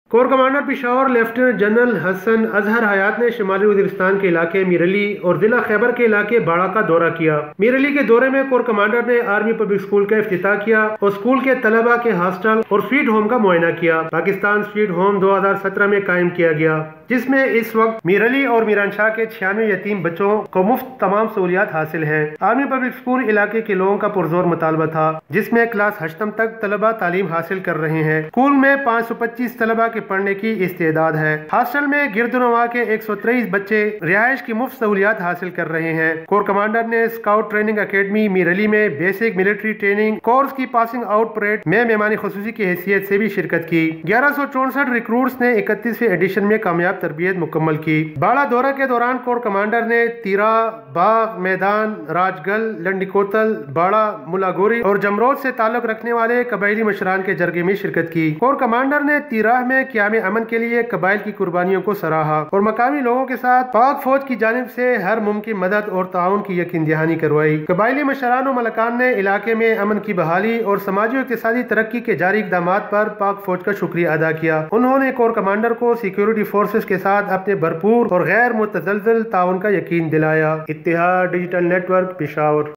کور commander Peshawar lieutenant general Hasan Azhar Hayat نے شمالی وزیرستان کے علاقے میر علی اور ضلع خیبر کے علاقے باڑہ کا دورہ کیا۔ میر علی کے دورے میں کور کمانڈر نے آرمی پبلک اسکول کا افتتاح کیا اور اسکول کے طلبہ کے ہاسٹل اور سویٹ ہوم کا معائنہ کیا۔ پاکستان سویٹ ہوم 2017 میں قائم کیا گیا، جس میں اس وقت میر علی اور میران شاہ کے 96 یتیم بچوں کو مفت تمام سہولیات حاصل ہیں۔ آرمی پبلک اسکول علاقے کے لوگوں کا پرزور مطالبہ تھا، جس میں کلاس 8 تک طلبہ تعلیم حاصل کر رہے ہیں۔ اسکول میں 525 طلبہ کے پڑھنے کی استعداد ہے۔ ہاسٹل میں گرد و نواح کے 123 بچے رہائش کی مفت سہولیات حاصل کر رہے ہیں۔ کور کمانڈر نے scout training academy Mir Ali میں بیسک ملٹری ٹریننگ کورس کی پاسنگ آؤٹ پریڈ میں مہمان خصوصی کی حیثیت سے بھی شرکت کی۔ 1164 ریکروٹس نے 31ویں ایڈیشن میں کامیاب تربیت مکمل کی۔ باڑہ دورہ کے دوران کور کمانڈر نے تیرا، باغ، میدان، راج گل، لنڈی کوتل، باڑہ، ملا گوری اور جمرود سے تعلق رکھنے والے قبائلی مشران کے جرگے میں شرکت کی۔ کور کمانڈر نے تیراہ میں قیام امن کے لیے قبائل کی قربانیوں کو سراہا اور مقامی لوگوں کے ساتھ پاک فوج کی جانب سے ہر ممکن مدد اور تعاون کی یقین دہانی کروائی۔ قبائلی مشران و ملکان نے علاقے میں امن کی بحالی اور سماجی و اقتصادی ترقی کے جاری اقدامات پر پاک فوج کا شکریہ ادا کیا۔ انہوں نے کور کمانڈر کو سیکیورٹی فورسز کے ساتھ اپنے بھرپور اور غیر متزلزل تعاون کا یقین دلایا۔ اتحاد ڈیجیٹل نیٹ ورک، پشاور۔